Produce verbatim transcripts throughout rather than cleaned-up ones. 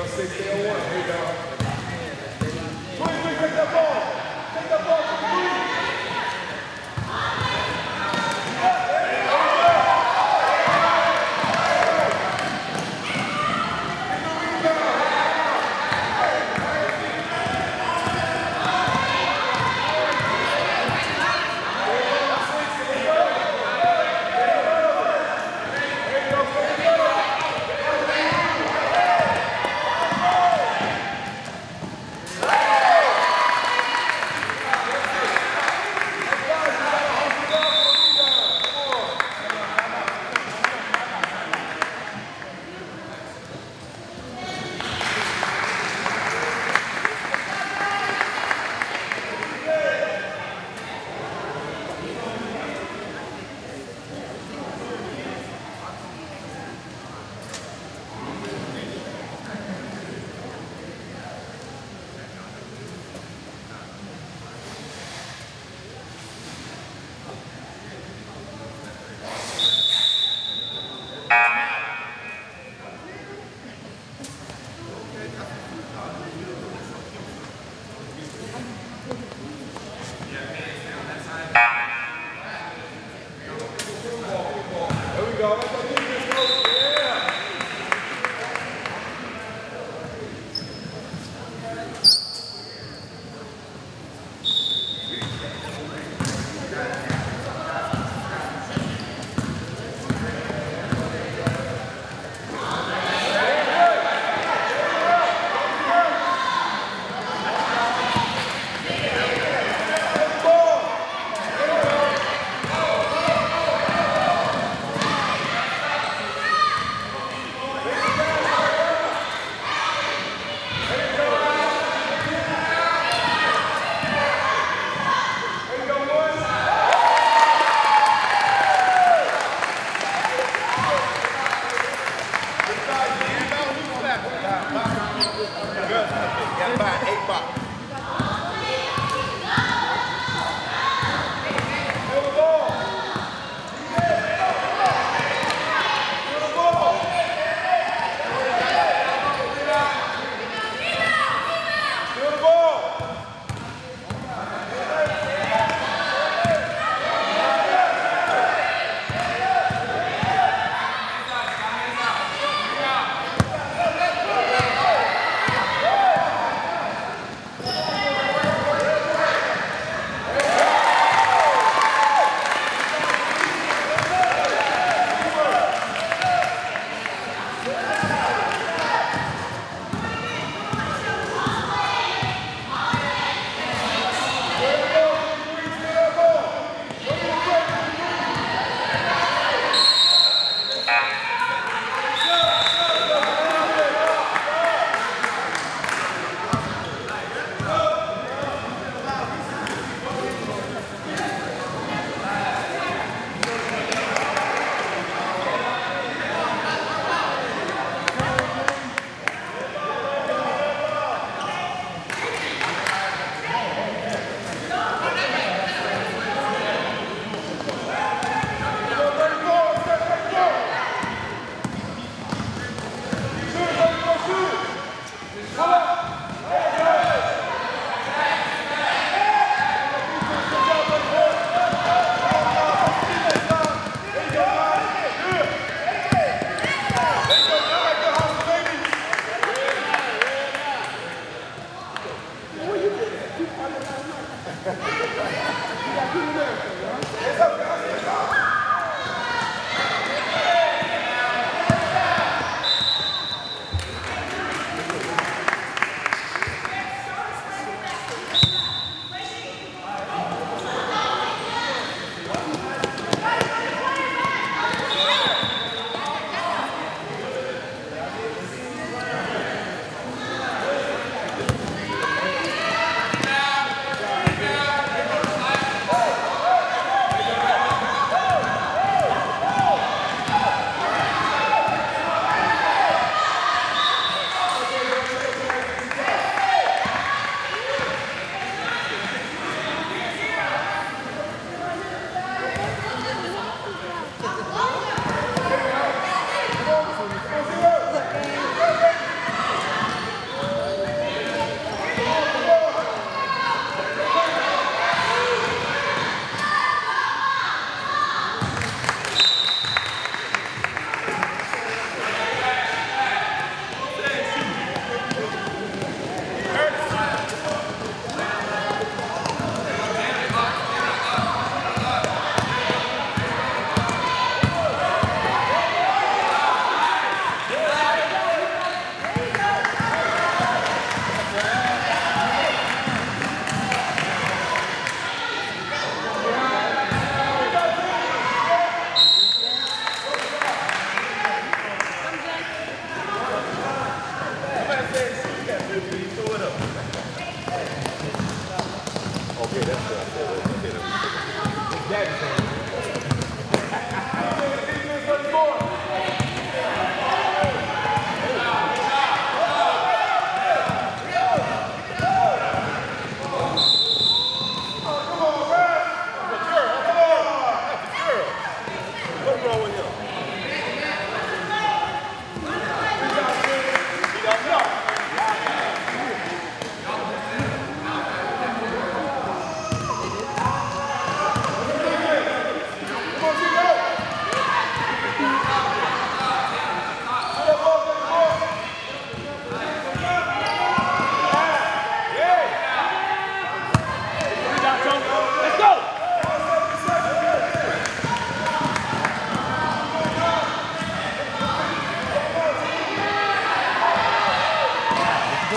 Come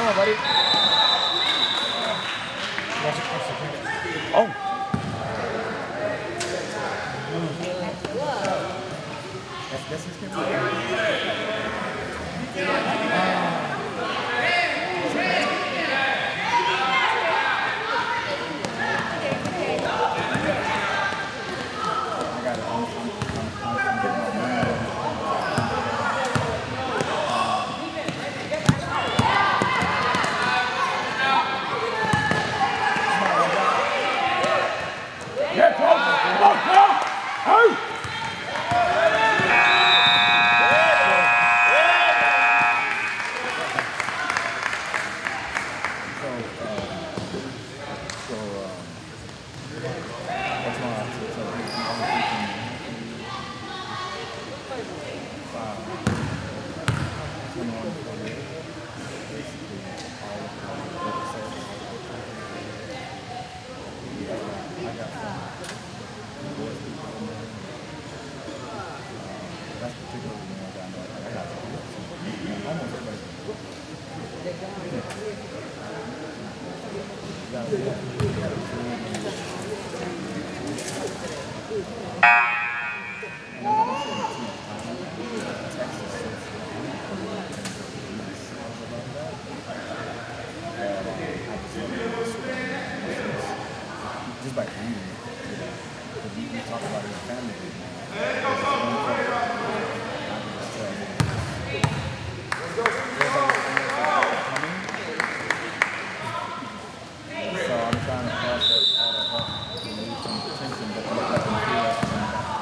doing, buddy? Oh. That's, that's his kid. Just by reading it, because we, we talk about it in family. So I'm trying to process all of that, relieve some tension, but let them feel like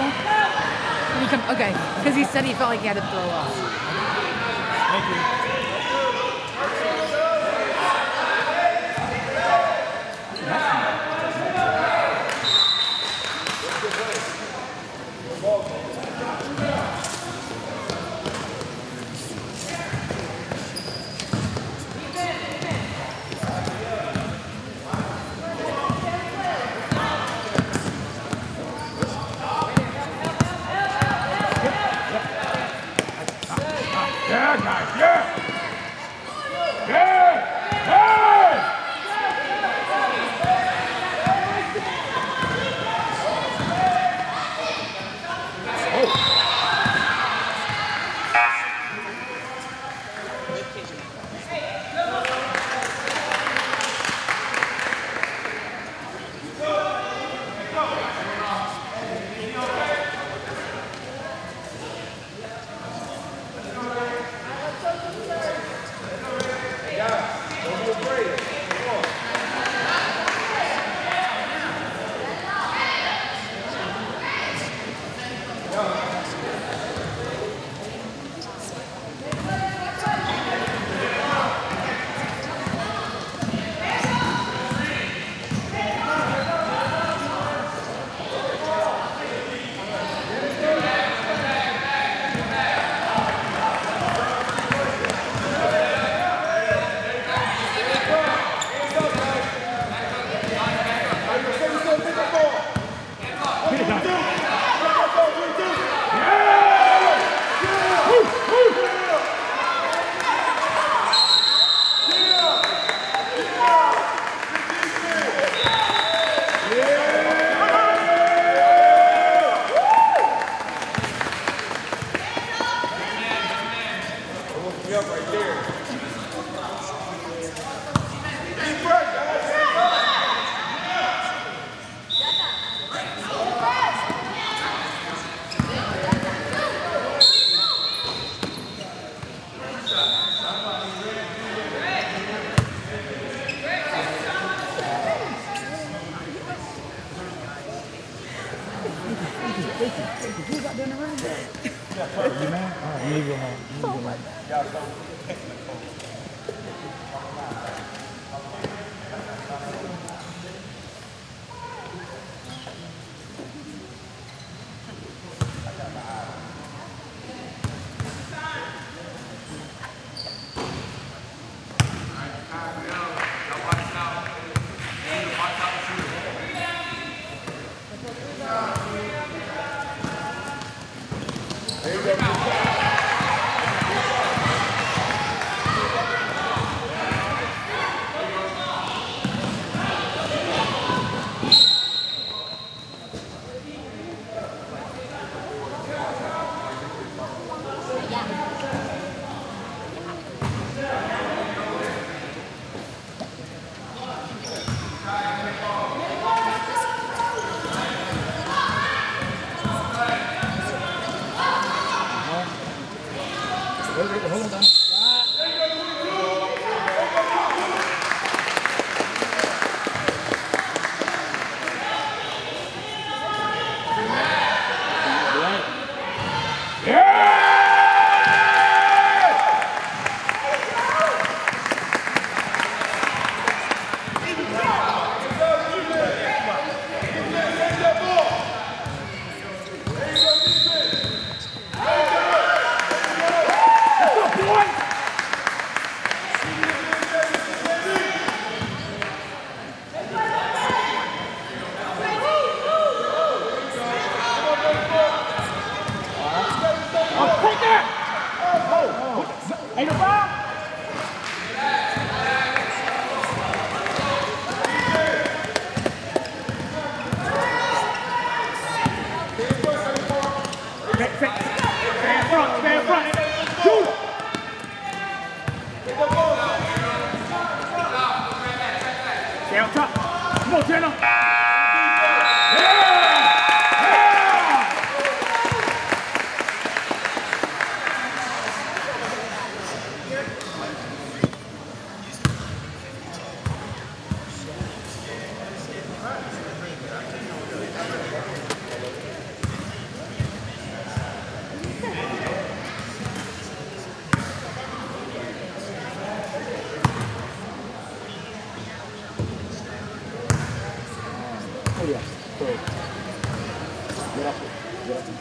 When he come, okay, because he said he felt like he had to throw up. Thank you. Yeah, guys, yeah! Yeah! Hey! Oh!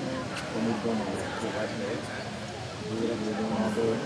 When we're doing it, we're right there. Do whatever we're doing all day.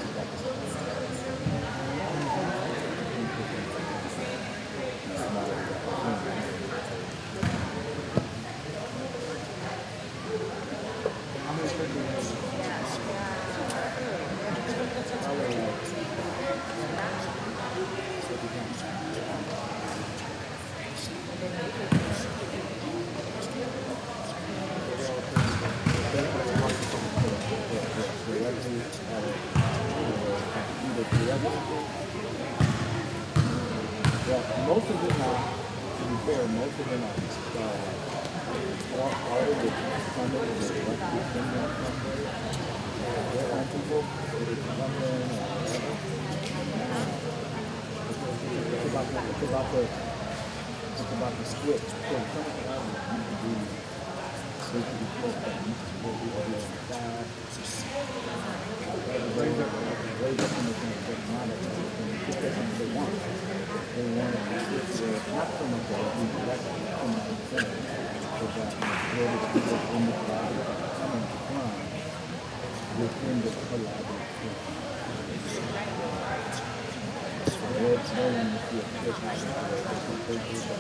Well, most of them are, to be fair, most of them are uh, all part of the Sunday, the elected kingdom Sunday. There are people that come in or whatever. It's about the, it's about the, it's about the split. So some of them used to be, they used to be close, but used to be able to be on the side. Raised up, raised up in the thing, but not at the just that's what they want. They want to switch there, not so much as we direct it, so much as the center, but that the majority of people in the collaborative are coming to crime within the collaborative. So they're starting to see a switch out of the papers that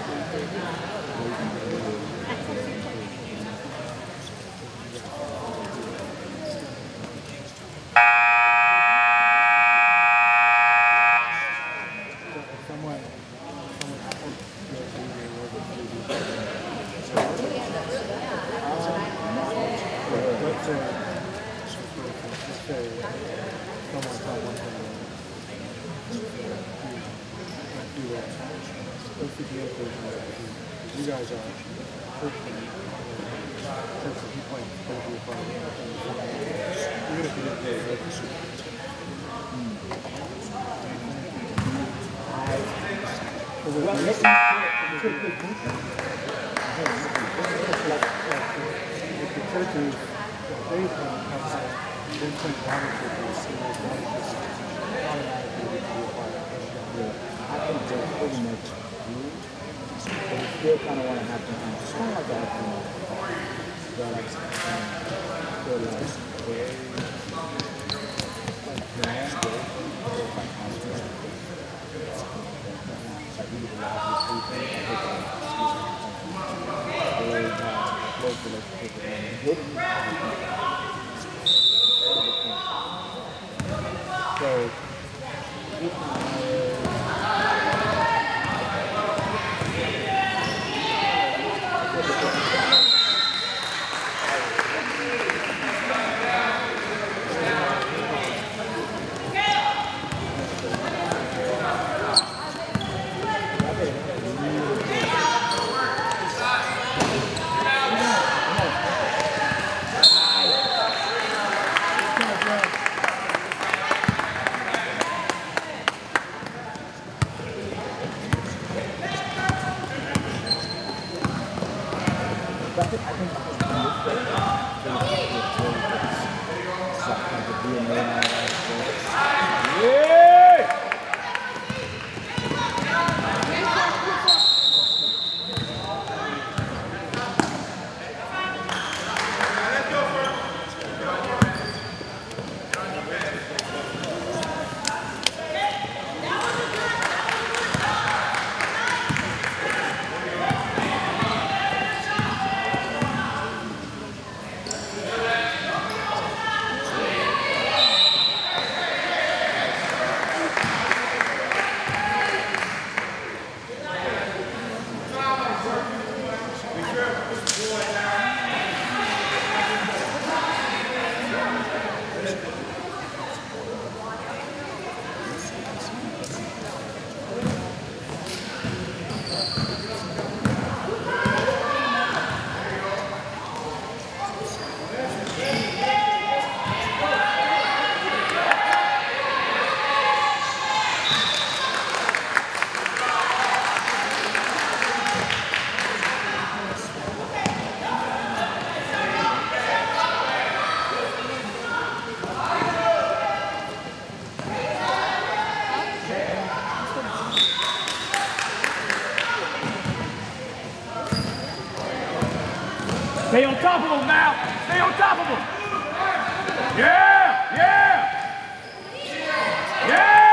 you guys are personally Texas, you play totally far away. Even if you didn't play it, it's if the churches, they have been playing water churches, and those water churches automatically would be a part of it. I think that's pretty much true, but you still kind of want to have to kind of kind of like that, you know, that like, um, feel like very, like, grand, very, very, like, hospital. Like, we did a lot of this weekend, I think, like, very, uh, close relationship with them. Good So, this is I think, I think in this case, it's like the D N A and all that stuff. Yeah! Stay on top of him now. Stay on top of him. Yeah, yeah. Yeah.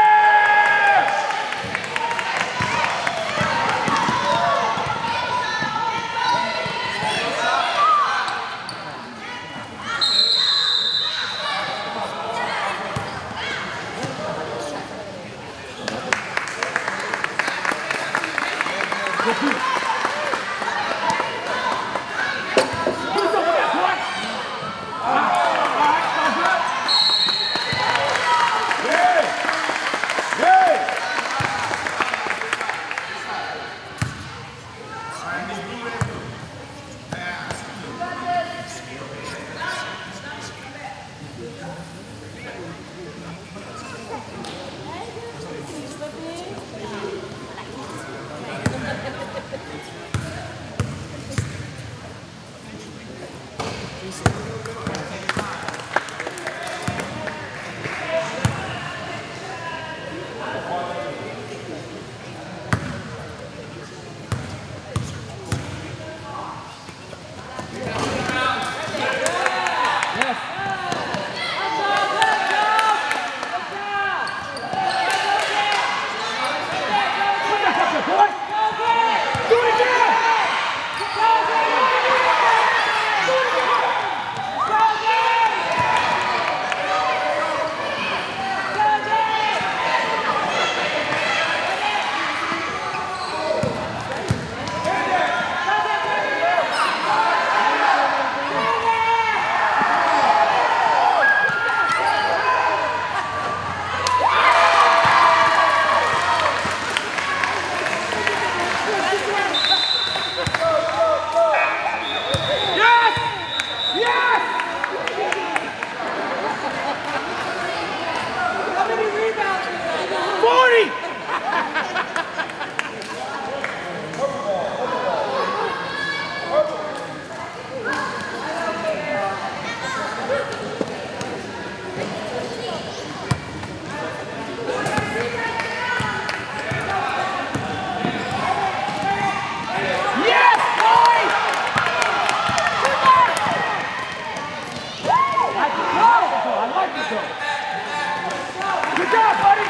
Good job, buddy!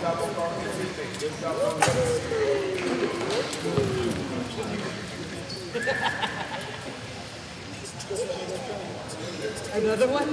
Another one?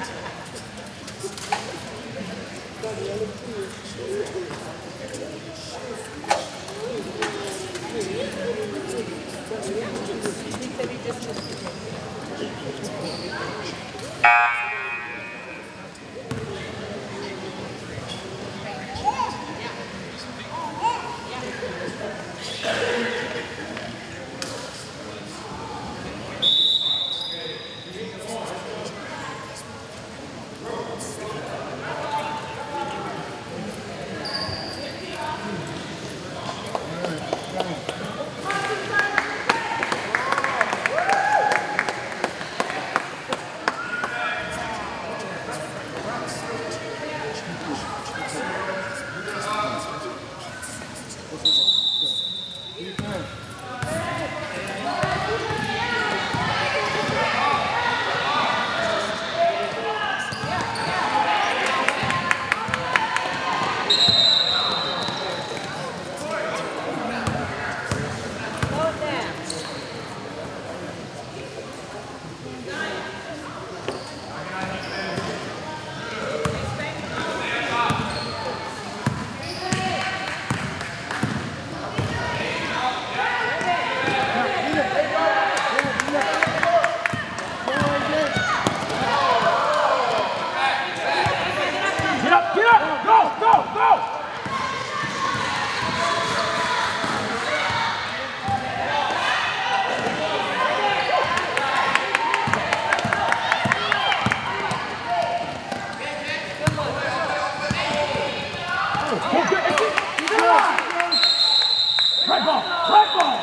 Right ball! Right ball!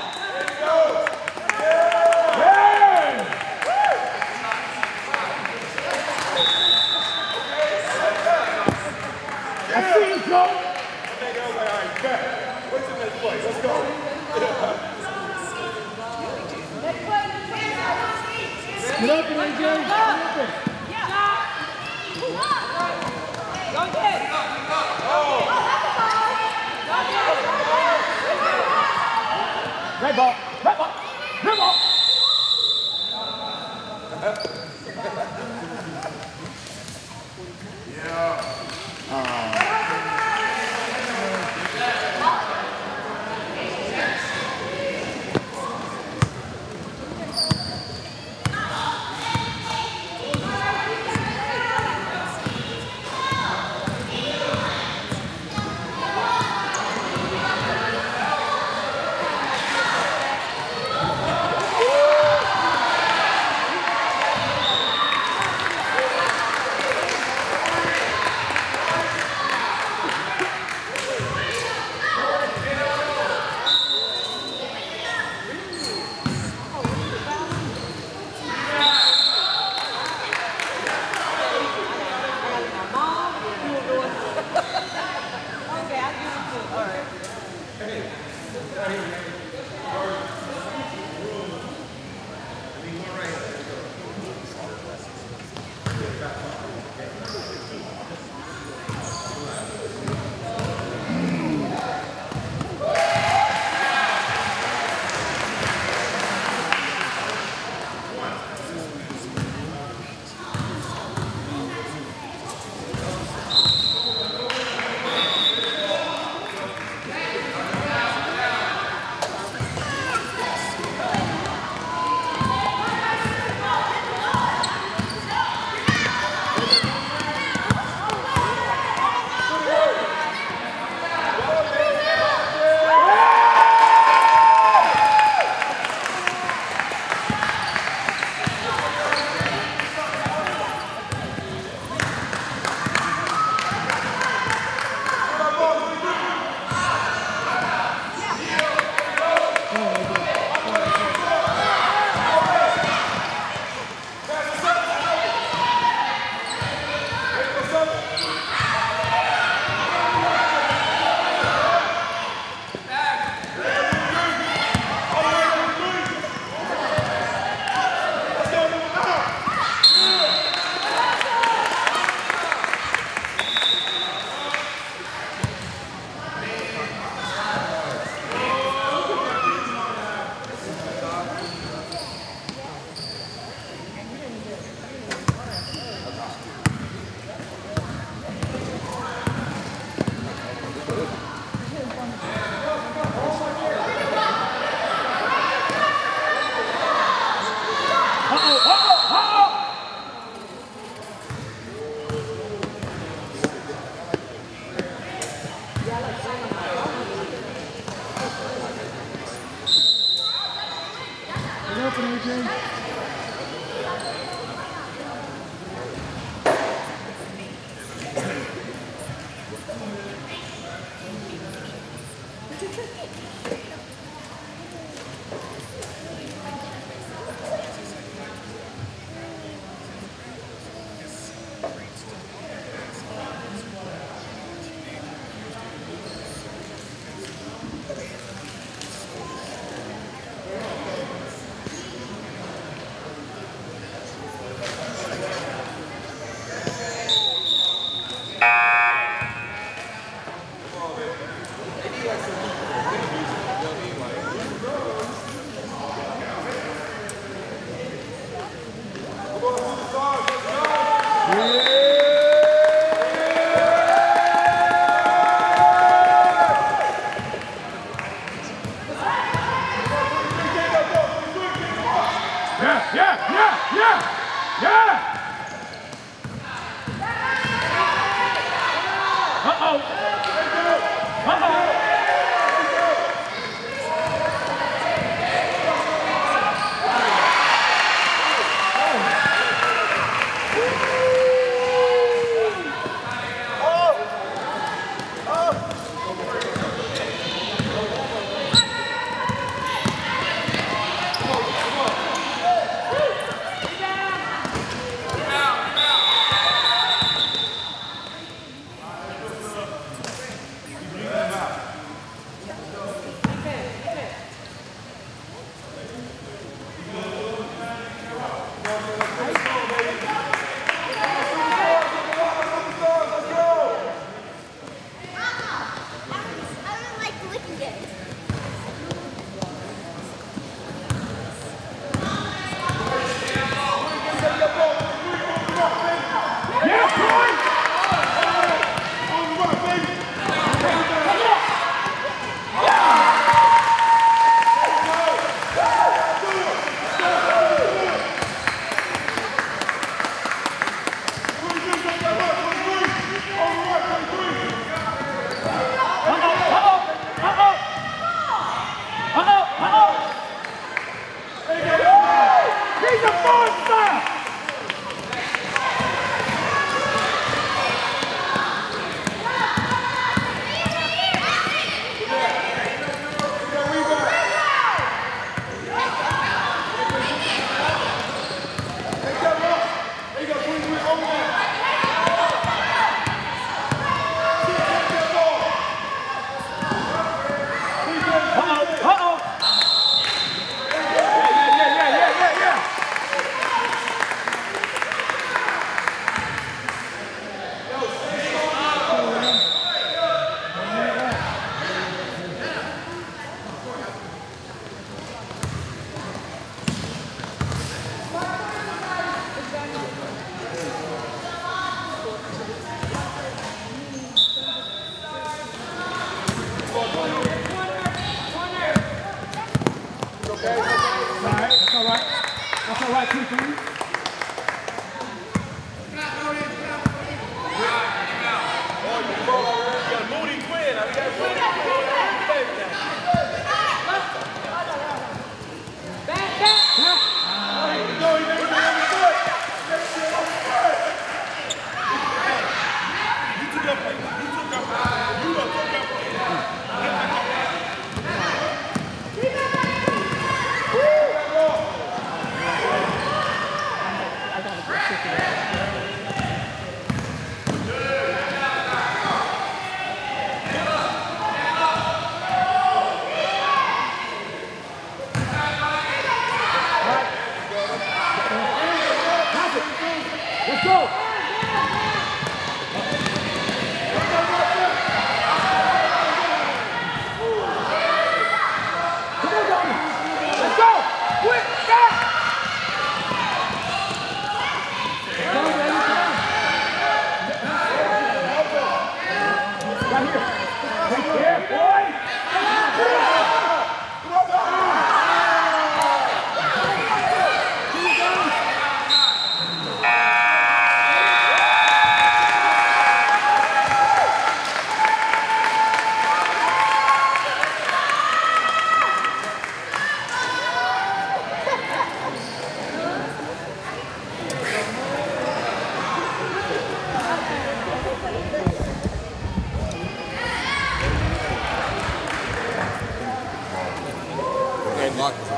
I see you, Joe! Okay, go, all right, bet. What's the next play? Let's go. Get up, A J! Get up! Right ball! Right ball! Right ball!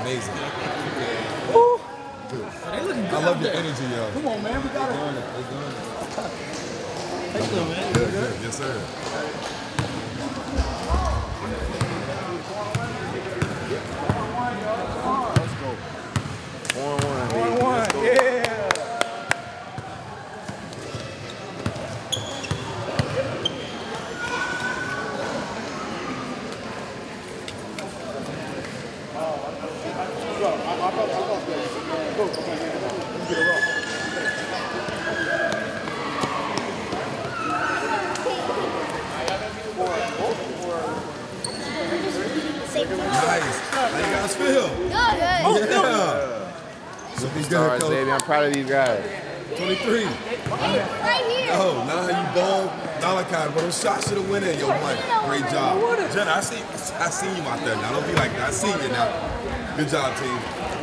amazing. Woo. Dude, They looking good I love out your there. energy, yo. Come on, man. We got They're it. doing it. They're doing it. How you doing, man? Good, good. Yes, sir. Let's go. One, one. One, one. Yeah. Nice. How you guys feel? Good. Yeah. Looking good, Stars, Coach. baby. I'm proud of these guys. twenty-three. Right here. Oh, now how you ball, Malachi, but those shots should have went in. Yo, Mike, great job. Jenna, I see, I seen you out there now. Don't be like that. I seen you now. Good job, team.